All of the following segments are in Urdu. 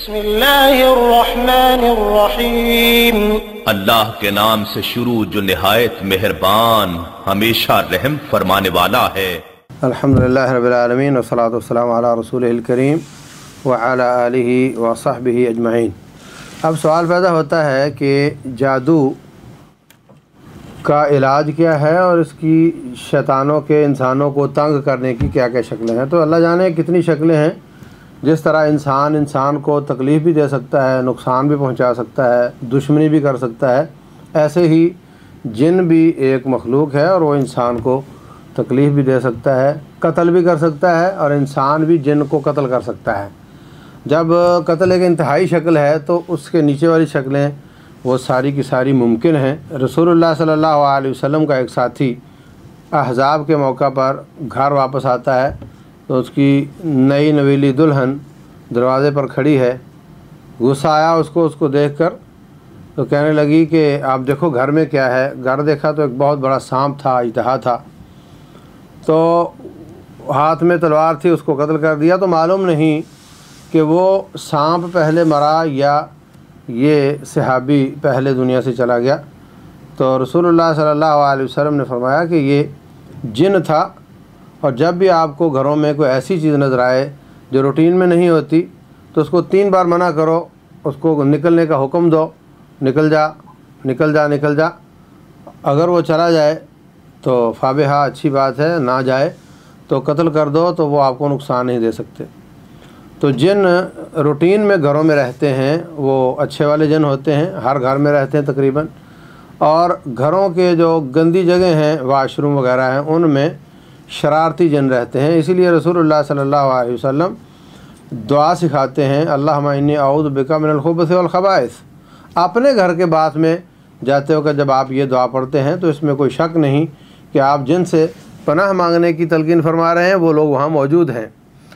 بسم اللہ الرحمن الرحیم، اللہ کے نام سے شروع جو نہایت مہربان ہمیشہ رحم فرمانے والا ہے۔ الحمدللہ رب العالمین والصلاة والسلام علی رسولہ الکریم وعلی آلہ وصحبہ اجمعین۔ اب سوال پیدا ہوتا ہے کہ جادو کا علاج کیا ہے اور اس کی شیطانوں کے انسانوں کو تنگ کرنے کی کیا کیا شکلیں ہیں۔ تو اللہ جانے کتنی شکلیں ہیں۔ جس طرح انسان کو تکلیف بھی دے سکتا ہے، نقصان بھی پہنچا سکتا ہے، دشمنی بھی کر سکتا ہے، ایسے ہی جن بھی ایک مخلوق ہے اور وہ انسان کو تکلیف بھی دے سکتا ہے، قتل بھی کر سکتا ہے، اور انسان بھی جن کو قتل کر سکتا ہے۔ جب قتل ایک انتہائی شکل ہے تو اس کے نیچے والی شکلیں وہ ساری کی ساری ممکن ہیں۔ رسول اللہ صلی اللہ علیہ وسلم کا ایک ساتھی احزاب کے موقع پر گھر واپس آتا ہے تو اس کی نئی نویلی دلہن دروازے پر کھڑی ہے۔ غصہ آیا اس کو دیکھ کر، تو کہنے لگی کہ آپ دیکھو گھر میں کیا ہے۔ گھر دیکھا تو ایک بہت بڑا سانپ تھا، اژدہا تھا، تو ہاتھ میں تلوار تھی، اس کو قتل کر دیا۔ تو معلوم نہیں کہ وہ سانپ پہلے مرا یا یہ صحابی پہلے دنیا سے چلا گیا۔ تو رسول اللہ صلی اللہ علیہ وسلم نے فرمایا کہ یہ جن تھا، اور جب بھی آپ کو گھروں میں کوئی ایسی چیز نظر آئے جو روٹین میں نہیں ہوتی تو اس کو 3 بار منع کرو، اس کو نکلنے کا حکم دو، نکل جا نکل جا نکل جا۔ اگر وہ چلا جائے تو فابہا، اچھی بات ہے، نہ جائے تو قتل کر دو، تو وہ آپ کو نقصان نہیں دے سکتے۔ تو جن روٹین میں گھروں میں رہتے ہیں وہ اچھے والے جن ہوتے ہیں، ہر گھر میں رہتے ہیں تقریباً، اور گھروں کے جو گندی جگہ ہیں، واش روم وغیرہ ہیں، ان میں شرارتی جن رہتے ہیں۔ اسی لیے رسول اللہ صلی اللہ علیہ وسلم دعا سکھاتے ہیں، اللہم انی اعوذ بک من الخبث والخبائث۔ اپنے گھر کے بعد میں جاتے ہو کہ جب آپ یہ دعا پڑھتے ہیں تو اس میں کوئی شک نہیں کہ آپ جن سے پناہ مانگنے کی تلقین فرما رہے ہیں وہ لوگ وہاں موجود ہیں۔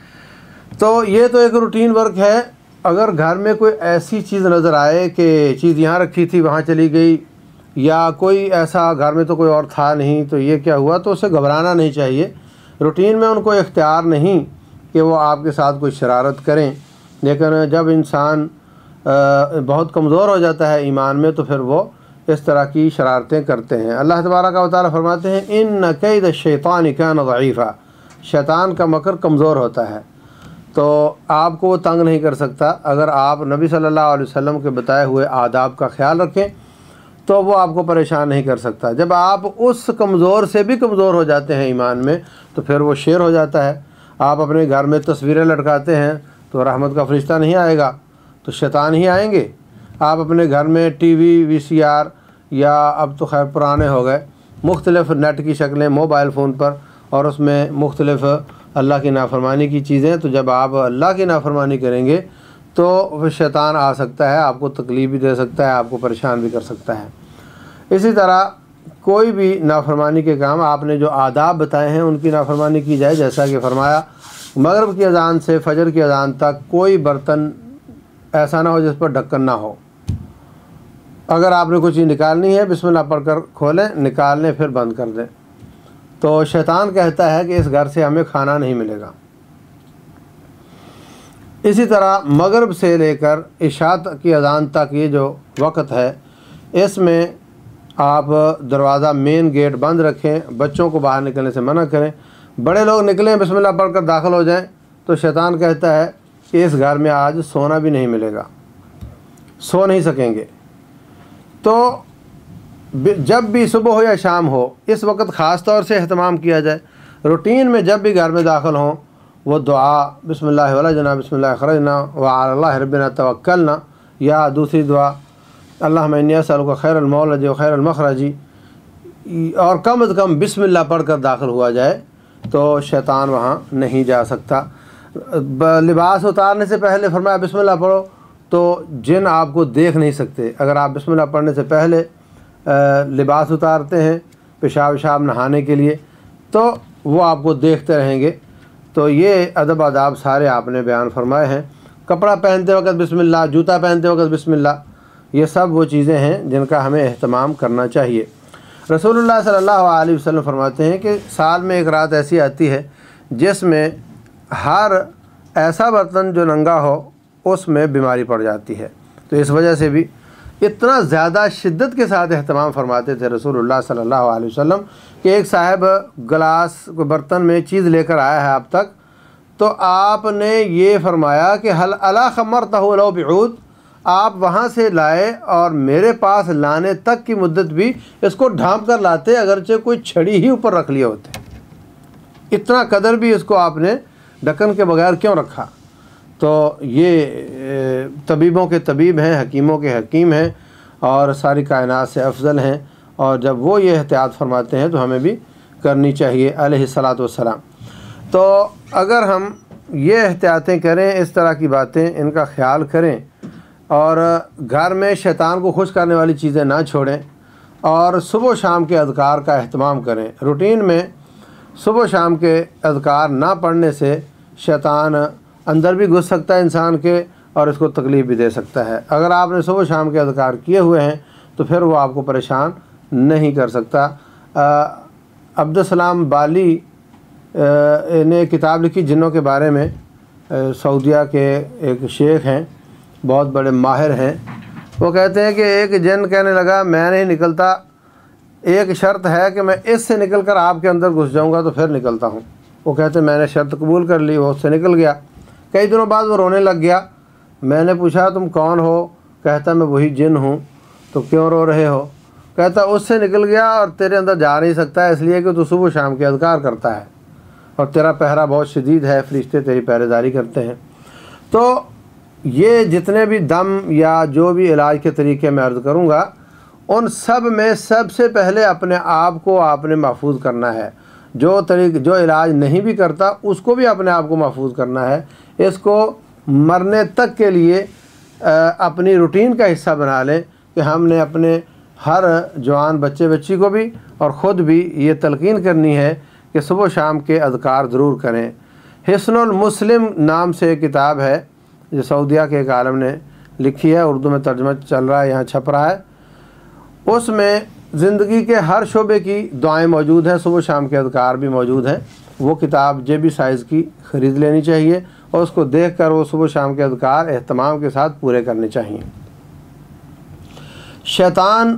تو یہ تو ایک روٹین ورک ہے۔ اگر گھر میں کوئی ایسی چیز نظر آئے کہ چیز یہاں رکھی تھی وہاں چلی گئی، یا کوئی ایسا گھر میں تو کوئی اور تھا نہیں تو یہ کیا ہوا، تو اسے گھبرانا نہیں چاہیے۔ روٹین میں ان کو اختیار نہیں کہ وہ آپ کے ساتھ کوئی شرارت کریں، لیکن جب انسان بہت کمزور ہو جاتا ہے ایمان میں تو پھر وہ اس طرح کی شرارتیں کرتے ہیں۔ اللہ تبارک و تعالیٰ فرماتے ہیں ان کید الشیطان کان ضعیفا، شیطان کا مکر کمزور ہوتا ہے، تو آپ کو وہ تنگ نہیں کر سکتا۔ اگر آپ نبی صلی اللہ علیہ وسلم کے بتائے ہوئے آداب کا خیال رکھیں تو وہ آپ کو پریشان نہیں کر سکتا۔ جب آپ اس کمزور سے بھی کمزور ہو جاتے ہیں ایمان میں تو پھر وہ شیر ہو جاتا ہے۔ آپ اپنے گھر میں تصویریں لٹکاتے ہیں تو رحمت کا فرشتہ نہیں آئے گا، تو شیطان ہی آئیں گے۔ آپ اپنے گھر میں ٹی وی، VCR، یا اب تو خیر پرانے ہو گئے، مختلف نیٹ کی شکلیں موبائل فون پر، اور اس میں مختلف اللہ کی نافرمانی کی چیزیں، تو جب آپ اللہ کی نافرمانی کریں گے تو پھر شیطان آ سکتا ہے، آپ کو تکلیف بھی دے سکتا ہے، آپ کو پریشان بھی کر سکتا ہے۔ اسی طرح کوئی بھی نافرمانی کے کام آپ نے جو آداب بتائے ہیں ان کی نافرمانی کی جائے، جیسا کہ فرمایا مغرب کی اذان سے فجر کی اذان تک کوئی برتن ایسا نہ ہو جس پر ڈھکن نہ ہو۔ اگر آپ نے کوئی چیز نکالنی ہے بسم اللہ پڑھ کر کھولیں، نکال لیں، پھر بند کر دیں۔ تو شیطان کہتا ہے کہ اس گھر سے ہمیں کھانا نہیں ملے گا۔ اسی طرح مغرب سے لے کر عشاء کی اذان تک یہ جو وقت ہے، اس میں آپ دروازہ مین گیٹ بند رکھیں، بچوں کو باہر نکلنے سے منع کریں۔ بڑے لوگ نکلیں بسم اللہ پڑھ کر داخل ہو جائیں تو شیطان کہتا ہے کہ اس گھر میں آج سونا بھی نہیں ملے گا، سو نہیں سکیں گے۔ تو جب بھی صبح ہو یا شام ہو، اس وقت خاص طور سے اہتمام کیا جائے۔ روٹین میں جب بھی گھر میں داخل ہوں وہ دعا بسم اللہ ولجنا بسم اللہ خرجنا وعلی اللہ ربنا توکلنا، یا دوسری دعا اللہم انی اسألک خیر المولد و خیر المخرج، اور کم از کم بسم اللہ پڑھ کر داخل ہوا جائے تو شیطان وہاں نہیں جا سکتا۔ لباس اتارنے سے پہلے فرمایا بسم اللہ پڑھو، تو جن آپ کو دیکھ نہیں سکتے۔ اگر آپ بسم اللہ پڑھنے سے پہلے لباس اتارتے ہیں پیشاب وشاب نہانے کے لیے تو وہ آپ کو دیکھتے رہیں گے۔ تو یہ ادب آداب سارے آپ نے بیان فرمائے ہیں۔ کپڑا پہنتے وقت بسم اللہ، جوتا پہنتے وقت بسم اللہ، یہ سب وہ چیزیں ہیں جن کا ہمیں اہتمام کرنا چاہیے۔ رسول اللہ صلی اللہ علیہ وسلم فرماتے ہیں کہ سال میں ایک رات ایسی آتی ہے جس میں ہر ایسا برتن جو ننگا ہو اس میں بیماری پڑ جاتی ہے۔ تو اس وجہ سے بھی اتنا زیادہ شدت کے ساتھ اہتمام فرماتے تھے رسول اللہ صلی اللہ علیہ وسلم کہ ایک صاحب گلاس کو برتن میں چیز لے کر آیا ہے آپ تک، تو آپ نے یہ فرمایا کہ حل الا خمرتہ لو بعود، آپ وہاں سے لائے اور میرے پاس لانے تک کی مدت بھی اس کو ڈھانپ کر لاتے اگرچہ کوئی چھڑی ہی اوپر رکھ لیے ہوتے۔ اتنا قدر بھی اس کو آپ نے ڈھکن کے بغیر کیوں رکھا؟ تو یہ طبیبوں کے طبیب ہیں، حکیموں کے حکیم ہیں اور ساری کائنات سے افضل ہیں، اور جب وہ یہ احتیاط فرماتے ہیں تو ہمیں بھی کرنی چاہیے علیہ الصلاۃ والسلام۔ تو اگر ہم یہ احتیاطیں کریں، اس طرح کی باتیں ان کا خیال کریں، اور گھر میں شیطان کو خوش کرنے والی چیزیں نہ چھوڑیں، اور صبح و شام کے اذکار کا اہتمام کریں۔ روٹین میں صبح و شام کے اذکار نہ پڑھنے سے شیطان اندر بھی گھس سکتا ہے انسان کے، اور اس کو تکلیف بھی دے سکتا ہے۔ اگر آپ نے صبح و شام کے اذکار کیے ہوئے ہیں تو پھر وہ آپ کو پریشان نہیں کر سکتا۔ عبدالسلام بالی نے کتاب لکھی جنوں کے بارے میں، سعودیہ کے ایک شیخ ہیں، بہت بڑے ماہر ہیں۔ وہ کہتے ہیں کہ ایک جن کہنے لگا میں نہیں نکلتا، ایک شرط ہے کہ میں اس سے نکل کر آپ کے اندر گھس جاؤں گا تو پھر نکلتا ہوں۔ وہ کہتے ہیں میں نے شرط قبول کر لی، وہ اس سے نکل گیا۔ کئی دنوں بعد وہ رونے لگ گیا۔ میں نے پوچھا تم کون ہو؟ کہتا میں وہی جن ہوں۔ تو کیوں رو رہے ہو؟ کہتا اس سے نکل گیا اور تیرے اندر جا نہیں سکتا، اس لیے کہ تو صبح و شام کے اذکار کرتا ہے اور تیرا پہرا بہت شدید ہے، فرشتے تیری پہرے داری کرتے ہیں۔ تو یہ جتنے بھی دم یا جو بھی علاج کے طریقے میں عرض کروں گا، ان سب میں سب سے پہلے اپنے آپ کو آپ نے محفوظ کرنا ہے۔ جو علاج نہیں بھی کرتا اس کو بھی اپنے آپ کو محفوظ کرنا ہے۔ اس کو مرنے تک کے لیے اپنی روٹین کا حصہ بنا لیں کہ ہم نے اپنے ہر جوان بچے بچی کو بھی اور خود بھی یہ تلقین کرنی ہے کہ صبح و شام کے اذکار ضرور کریں۔ حصن المسلم نام سے ایک کتاب ہے جو سعودیہ کے ایک عالم نے لکھی ہے، اردو میں ترجمہ چل رہا ہے، یہاں چھپ رہا ہے۔ اس میں زندگی کے ہر شعبے کی دعائیں موجود ہیں، صبح و شام کے اذکار بھی موجود ہیں۔ وہ کتاب جیبی سائز کی خرید لینی چاہیے اور اس کو دیکھ کر وہ صبح و شام کے اذکار اہتمام کے ساتھ پورے کرنے چاہیے۔ شیطان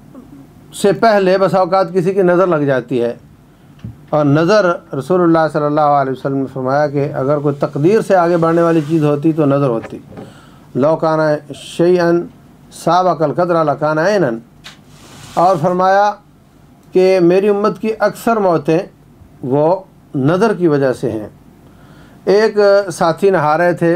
سے پہلے بس اوقات کسی کی نظر لگ جاتی ہے، اور نظر رسول اللہ صلی اللہ علیہ وسلم نے فرمایا کہ اگر کوئی تقدیر سے آگے بڑھنے والی چیز ہوتی تو نظر ہوتی۔ لو کان شیئن سابق القدر لکان عینن، اور فرمایا کہ میری امت کی اکثر موتیں وہ نظر کی وجہ سے ہیں۔ ایک ساتھی نہا رہے تھے،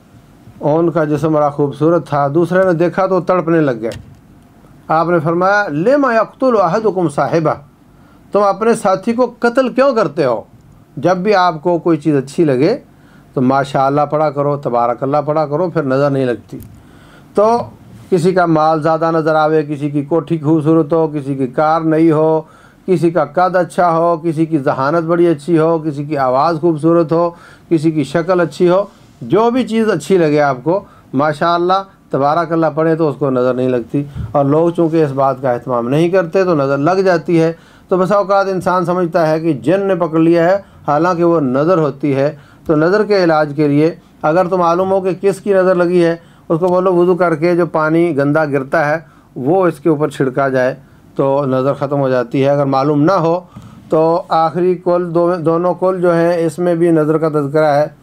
ان کا جسم بڑا خوبصورت تھا، دوسرے نے دیکھا تو تڑپنے لگ گئے۔ آپ نے فرمایا لما یقتل احدکم صاحبہ، تم اپنے ساتھی کو قتل کیوں کرتے ہو؟ جب بھی آپ کو کوئی چیز اچھی لگے تو ماشاء اللہ پڑھا کرو، تبارک اللہ پڑھا کرو، پھر نظر نہیں لگتی۔ تو کسی کا مال زیادہ نظر آوے، کسی کی کوٹھی خوبصورت ہو، کسی کی کار نئی ہو، کسی کا قد اچھا ہو، کسی کی ذہانت بڑی اچھی ہو، کسی کی آواز خوبصورت ہو، کسی کی شکل اچھی ہو، جو بھی چیز اچھی لگے آپ کو ماشاء اللہ تبارک اللہ پڑھیں تو اس کو نظر نہیں لگتی۔ اور لوگ چونکہ اس بات کا اہتمام نہیں کرتے تو نظر لگ جاتی ہے۔ تو بس اوقات انسان سمجھتا ہے کہ جن نے پکڑ لیا ہے، حالانکہ وہ نظر ہوتی ہے۔ تو نظر کے علاج کے لیے اگر تو معلوم ہو کہ کس کی نظر لگی ہے، اس کو بولو وضو کر کے جو پانی گندا گرتا ہے وہ اس کے اوپر چھڑکا جائے تو نظر ختم ہو جاتی ہے۔ اگر معلوم نہ ہو تو آخری کل دونوں کل جو ہیں اس میں بھی نظر کا تذکرہ ہے۔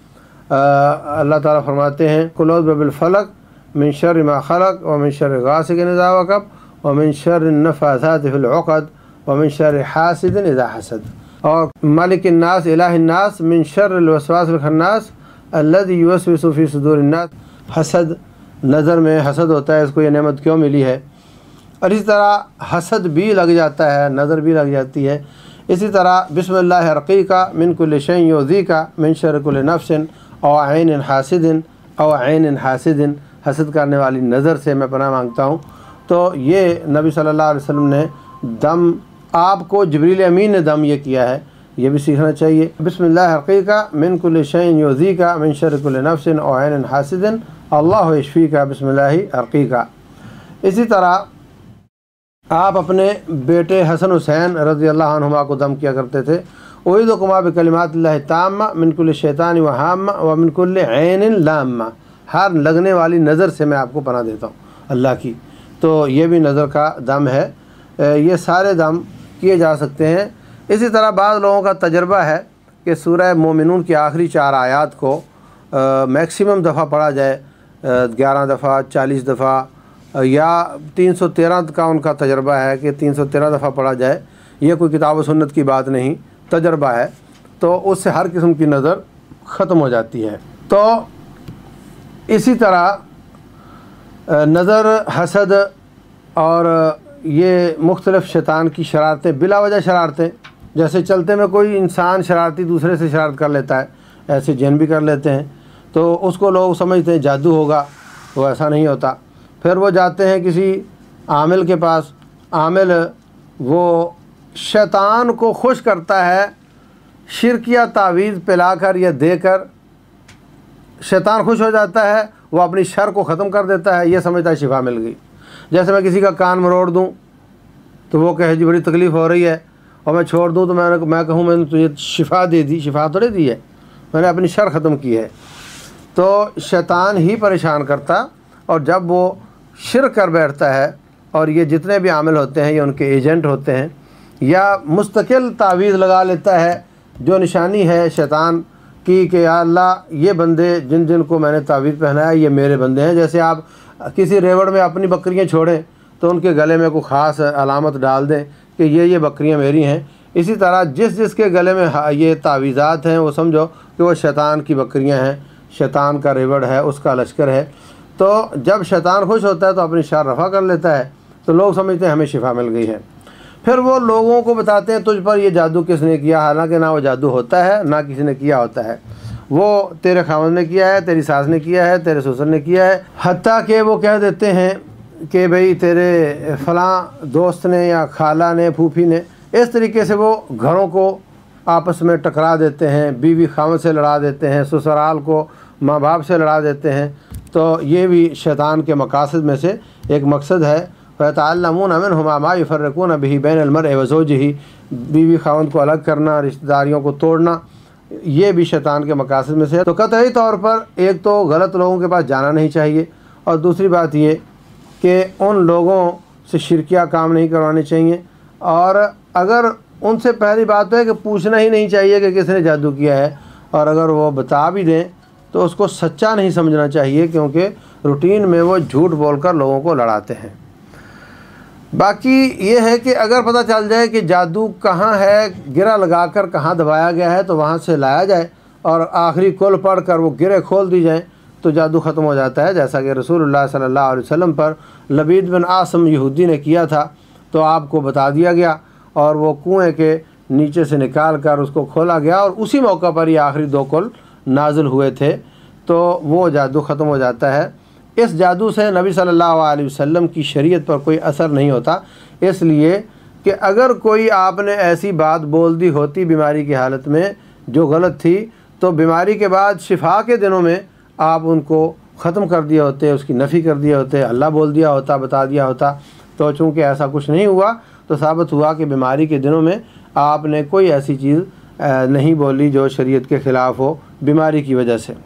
اللہ تعالیٰ فرماتے ہیں قل اعوذ برب الفلق من شر ما خلق ومن شر غاسق اذا وقب ومن شر النفاثات في العقد ومن شر حاسد اذا حسد، اور مالک الناس الہ الناس من شر الوسواس الخناس الذي يوسوس في صدور الناس۔ حسد، نظر میں حسد ہوتا ہے، اس کو یہ نعمت کیوں ملی ہے؟ اور اسی طرح حسد بھی لگ جاتا ہے، نظر بھی لگ جاتی ہے۔ اسی طرح بسم اللہ ارقیکا من کل شیء یؤذیکا من شر کل نفس او عین حاسد او عین حاسد، حسد کرنے والی نظر سے میں پناہ مانگتا ہوں۔ تو یہ نبی صلی اللہ علیہ وسلم نے دم، آپ کو جبریل امین نے دم یہ کیا ہے، یہ بھی سیکھنا چاہیے۔ بسم اللہ ارقیکا من کل شیء یؤذیکا من شر کل نفس او عین حاسد اللہ یشفیکا بسم اللہ ارقیکا۔ اسی طرح آپ اپنے بیٹے حسن حسین رضی اللہ عنہما کو دم کیا کرتے تھے، اعوذکما بکلمات اللہ التامہ من کل شیطان وہامہ ومن کل عین لامہ۔ ہر لگنے والی نظر سے میں آپ کو پناہ دیتا ہوں اللہ کی۔ تو یہ بھی نظر کا دم ہے، یہ سارے دم کیے جا سکتے ہیں۔ اسی طرح بعض لوگوں کا تجربہ ہے کہ سورہ مومنون کی آخری 4 آیات کو میکسیمم دفعہ پڑھا جائے، 11 دفعہ، 40 دفعہ، یا 313 کا ان کا تجربہ ہے کہ 313 دفعہ پڑھا جائے۔ یہ کوئی کتاب و سنت کی بات نہیں، تجربہ ہے، تو اس سے ہر قسم کی نظر ختم ہو جاتی ہے۔ تو اسی طرح نظر، حسد اور یہ مختلف شیطان کی شرارتیں، بلا وجہ شرارتیں، جیسے چلتے میں کوئی انسان شرارتی دوسرے سے شرارت کر لیتا ہے، ایسے جن بھی کر لیتے ہیں، تو اس کو لوگ سمجھتے ہیں جادو ہوگا، وہ ایسا نہیں ہوتا۔ پھر وہ جاتے ہیں کسی عامل کے پاس، عامل وہ شیطان کو خوش کرتا ہے، شرکیہ تعویذ پلا کر یا دے کر شیطان خوش ہو جاتا ہے، وہ اپنی شر کو ختم کر دیتا ہے، یہ سمجھتا ہے شفا مل گئی۔ جیسے میں کسی کا کان مروڑ دوں تو وہ کہے جی بڑی تکلیف ہو رہی ہے، اور میں چھوڑ دوں تو میں کہوں میں نے تجھے شفا دے دی، شفا تھوڑی دی ہے، میں نے اپنی شر ختم کی ہے۔ تو شیطان ہی پریشان کرتا، اور جب وہ شرک کر بیٹھتا ہے، اور یہ جتنے بھی عامل ہوتے ہیں یہ ان کے ایجنٹ ہوتے ہیں، یا مستقل تعویذ لگا لیتا ہے جو نشانی ہے شیطان کی کہ یا اللہ یہ بندے جن جن کو میں نے تعویذ پہنایا یہ میرے بندے ہیں۔ جیسے آپ کسی ریوڑ میں اپنی بکریاں چھوڑیں تو ان کے گلے میں کوئی خاص علامت ڈال دیں کہ یہ بکریاں میری ہیں، اسی طرح جس جس کے گلے میں یہ تعویذات ہیں وہ سمجھو کہ وہ شیطان کی بکریاں ہیں، شیطان کا ریوڑ ہے، اس کا لشکر ہے۔ تو جب شیطان خوش ہوتا ہے تو اپنی شر رفع کر لیتا ہے، تو لوگ سمجھتے ہیں ہمیں شفا مل گئی ہے۔ پھر وہ لوگوں کو بتاتے ہیں تجھ پر یہ جادو کس نے کیا، حالانکہ نہ وہ جادو ہوتا ہے نہ کسی نے کیا ہوتا ہے، وہ تیرے خاوند نے کیا ہے، تیری ساس نے کیا ہے، تیرے سسر نے کیا ہے، حتیٰ کہ وہ کہہ دیتے ہیں کہ بھئی تیرے فلاں دوست نے یا خالہ نے، پھوپھی نے، اس طریقے سے وہ گھروں کو آپس میں ٹکرا دیتے ہیں، بیوی خاوند سے لڑا دیتے ہیں، سسرال کو ماں باپ سے لڑا دیتے ہیں۔ تو یہ بھی شیطان کے مقاصد میں سے ایک مقصد ہے۔ فَيَتَعَلَّمُونَ مِنْهُمَا مَا يُفَرِّقُونَ بِهِ بَيْنَ الْمَرْءِ وَزَوْجِهِ، بیوی خاوند کو الگ کرنا، رشتہ داریوں کو توڑنا، یہ بھی شیطان کے مقاصد میں سے ہے۔ تو قطعی طور پر ایک تو غلط لوگوں کے پاس جانا نہیں چاہیے، اور دوسری بات یہ کہ ان لوگوں سے شرکیہ کام نہیں کروانے چاہیے، اور اگر ان سے پہلی بات تو ہے کہ پوچھنا ہی نہیں چاہیے کہ کس نے جادو کیا ہے، اور اگر وہ بتا بھی دیں تو اس کو سچا نہیں سمجھنا چاہیے، کیونکہ روٹین میں وہ جھوٹ بول کر لوگوں کو لڑاتے ہیں۔ باقی یہ ہے کہ اگر پتہ چل جائے کہ جادو کہاں ہے، گرہ لگا کر کہاں دبایا گیا ہے، تو وہاں سے لایا جائے اور آخری کل پڑھ کر وہ گرہ کھول دی جائیں تو جادو ختم ہو جاتا ہے، جیسا کہ رسول اللہ صلی اللہ علیہ وسلم پر لبید بن عاصم یہودی نے کیا تھا، تو آپ کو بتا دیا گیا اور وہ کنویں کے نیچے سے نکال کر اس کو کھولا گیا، اور اسی موقع پر یہ آخری 2 کل نازل ہوئے تھے، تو وہ جادو ختم ہو جاتا ہے۔ اس جادو سے نبی صلی اللہ علیہ وسلم کی شریعت پر کوئی اثر نہیں ہوتا، اس لیے کہ اگر کوئی آپ نے ایسی بات بول دی ہوتی بیماری کی حالت میں جو غلط تھی، تو بیماری کے بعد شفا کے دنوں میں آپ ان کو ختم کر دیا ہوتے، اس کی نفی کر دیا ہوتے، اللہ بول دیا ہوتا، بتا دیا ہوتا۔ تو چونکہ ایسا کچھ نہیں ہوا تو ثابت ہوا کہ بیماری کے دنوں میں آپ نے کوئی ایسی چیز نہیں بولی جو شریعت کے خلاف ہو بیماری کی وجہ سے۔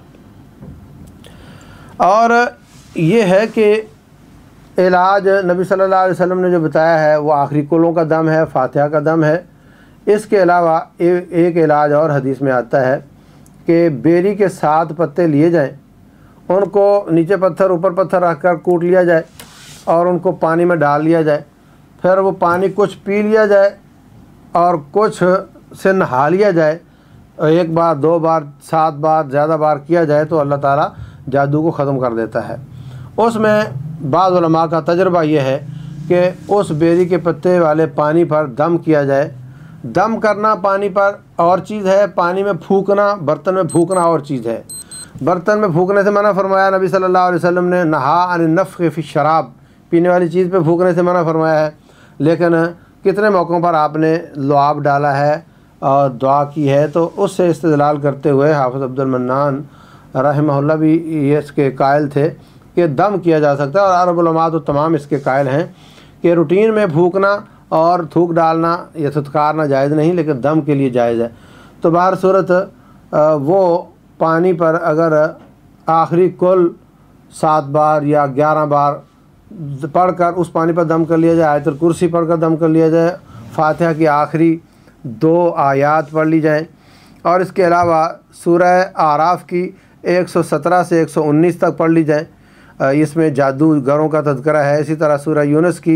اور یہ ہے کہ علاج نبی صلی اللہ علیہ وسلم نے جو بتایا ہے وہ آخری کلوں کا دم ہے، فاتحہ کا دم ہے۔ اس کے علاوہ ایک علاج اور حدیث میں آتا ہے کہ بیری کے 7 پتے لیے جائیں، ان کو نیچے پتھر اوپر پتھر رکھ کر کوٹ لیا جائے اور ان کو پانی میں ڈال لیا جائے، پھر وہ پانی کچھ پی لیا جائے اور کچھ سے نہا لیا جائے، 1 بار 2 بار 7 بار زیادہ بار کیا جائے تو اللہ تعالیٰ جادو کو ختم کر دیتا ہے۔ اس میں بعض علماء کا تجربہ یہ ہے کہ اس بیری کے پتے والے پانی پر دم کیا جائے۔ دم کرنا پانی پر اور چیز ہے، پانی میں پھونکنا، برتن میں پھونکنا اور چیز ہے۔ برتن میں پھونکنے سے منع فرمایا نبی صلی اللہ علیہ وسلم نے، نہا عن النفخ فی الشراب، پینے والی چیز پہ پھونکنے سے منع فرمایا ہے، لیکن کتنے موقعوں پر آپ نے لعاب ڈالا ہے اور دعا کی ہے، تو اس سے استدلال کرتے ہوئے حافظ عبد المنان رحمہ اللہ بھی یہ اس کے قائل تھے کہ دم کیا جا سکتا ہے، اور عرب علماء تو تمام اس کے قائل ہیں کہ روٹین میں پھونکنا اور تھوک ڈالنا یا تھتکارنا جائز نہیں، لیکن دم کے لیے جائز ہے۔ تو بہر صورت وہ پانی پر اگر آخری کل 7 بار یا 11 بار پڑھ کر اس پانی پر دم کر لیا جائے، آیت الکرسی پڑھ کر دم کر لیا جائے، فاتحہ کی آخری 2 آیات پڑھ لی جائیں، اور اس کے علاوہ سورہ اعراف کی 117 سے 119 تک پڑھ لی جائیں، اس میں جادوگروں کا تذکرہ ہے۔ اسی طرح سورہ یونس کی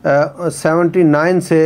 79 سے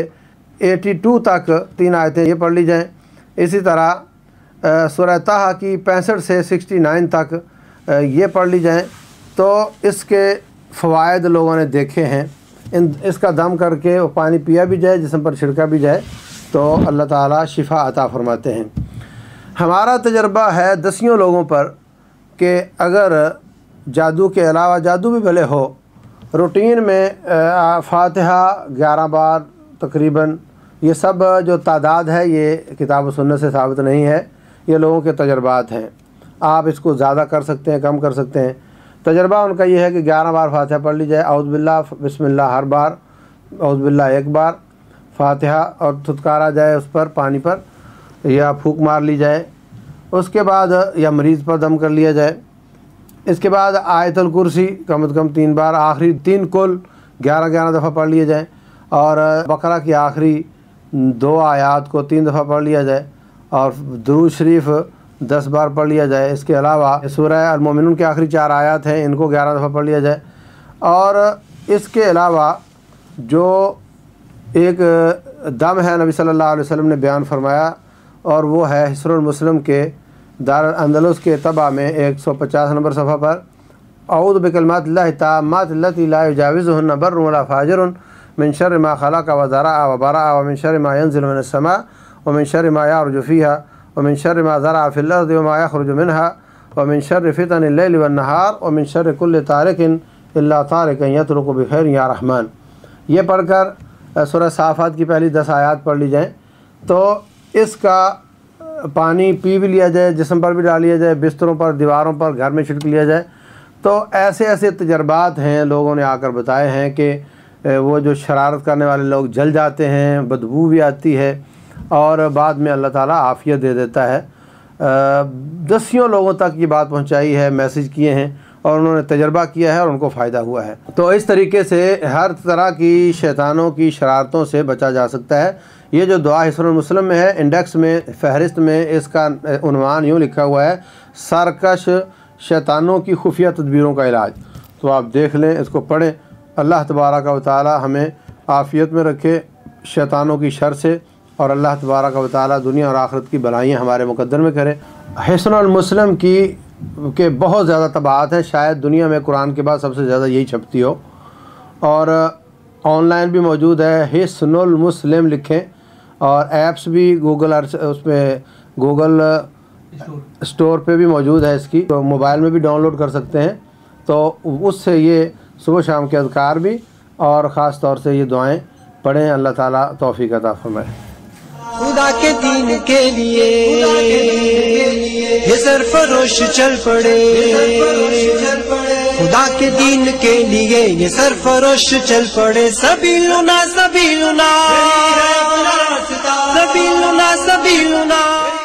82 تک 3 آیتیں یہ پڑھ لی جائیں۔ اسی طرح سورہ طٰہٰ کی 65 سے 69 تک یہ پڑھ لی جائیں۔ تو اس کے فوائد لوگوں نے دیکھے ہیں، اس کا دم کر کے وہ پانی پیا بھی جائے، جسم پر چھڑکا بھی جائے تو اللہ تعالیٰ شفا عطا فرماتے ہیں۔ ہمارا تجربہ ہے دسیوں لوگوں پر کہ اگر جادو کے علاوہ، جادو بھی بھلے ہو، روٹین میں فاتحہ 11 بار تقریباً، یہ سب جو تعداد ہے یہ کتاب و سنت سے ثابت نہیں ہے، یہ لوگوں کے تجربات ہیں۔ آپ اس کو زیادہ کر سکتے ہیں، کم کر سکتے ہیں۔ تجربہ ان کا یہ ہے کہ 11 بار فاتحہ پڑھ لی جائے، اعوذ باللہ، بسم اللہ ہر بار، اعوذ باللہ 1 بار، فاتحہ اور تھتکارا جائے اس پر پانی پر یا پھونک مار لی جائے، اس کے بعد یا مریض پر دم کر لیا جائے۔ اس کے بعد آیت الکرسی کم از کم 3 بار، آخری 3 کل 11 دفعہ پڑھ لیے جائیں، اور بقرہ کی آخری 2 آیات کو 3 دفعہ پڑھ لیا جائے، اور درود شریف 10 بار پڑھ لیا جائے۔ اس کے علاوہ سورہ المومنون کی آخری 4 آیات ہیں، ان کو 11 دفعہ پڑھ لیا جائے۔ اور اس کے علاوہ جو ایک دم ہے نبی صلی اللہ علیہ وسلم نے بیان فرمایا، اور وہ ہے حصن المسلم کے دار الاندلس کے طبع میں 150 نمبر صفحہ پر، اعوذ بکلمات اللہ التامات التی لا یجاوزہن بر ولا فاجر من شر ما خلق وزرع وبرع ومن شر ما ينزل من السماء ومن شر ما يعرج فيها ومن شر ما زرع في الارض وما يخرج منها ومن شر فتن الليل والنهار ومن شر كل طارق الا طارقا يطرق بخير يا رحمن۔ یہ پڑھ کر سورہ صافات کی پہلی 10 آیات پڑھ لی جائیں، تو اس کا پانی پی بھی لیا جائے، جسم پر بھی ڈال لیا جائے، بستروں پر، دیواروں پر، گھر میں چھڑک لیا جائے۔ تو ایسے تجربات ہیں، لوگوں نے آ کر بتائے ہیں کہ وہ جو شرارت کرنے والے لوگ جل جاتے ہیں، بدبو بھی آتی ہے، اور بعد میں اللہ تعالیٰ عافیت دے دیتا ہے۔ دسیوں لوگوں تک یہ بات پہنچائی ہے، میسیج کیے ہیں، اور انہوں نے تجربہ کیا ہے اور ان کو فائدہ ہوا ہے۔ تو اس طریقے سے ہر طرح کی شیطانوں کی شرارتوں سے بچا جا سکتا ہے۔ یہ جو دعا حصن المسلم میں ہے، انڈیکس میں، فہرست میں اس کا عنوان یوں لکھا ہوا ہے، سرکش شیطانوں کی خفیہ تدبیروں کا علاج۔ تو آپ دیکھ لیں، اس کو پڑھیں۔ اللہ تبارک و تعالی ہمیں عافیت میں رکھے شیطانوں کی شر سے، اور اللہ تبارک و تعالی دنیا اور آخرت کی بلائیاں ہمارے مقدر میں کرے۔ حصن المسلم کے بہت زیادہ طبعات ہیں، شاید دنیا میں قرآن کے بعد سب سے زیادہ یہی چھپتی ہو، اور آن لائن بھی موجود ہے، حصن المسلم لکھیں، اور ایپس بھی اس میں گوگل اسٹور پہ بھی موجود ہے، اس کی تو موبائل میں بھی ڈاؤن لوڈ کر سکتے ہیں۔ تو اس سے یہ صبح شام کے اذکار بھی، اور خاص طور سے یہ دعائیں پڑھیں۔ اللہ تعالیٰ توفیق عطا فرمائے۔ خدا کے دین کے لیے یہ سرفروش چل پڑے، خدا کے دین کے لیے یہ سرفروش چل پڑے، سبیلنا سبیلنا سبیلنا سبیلنا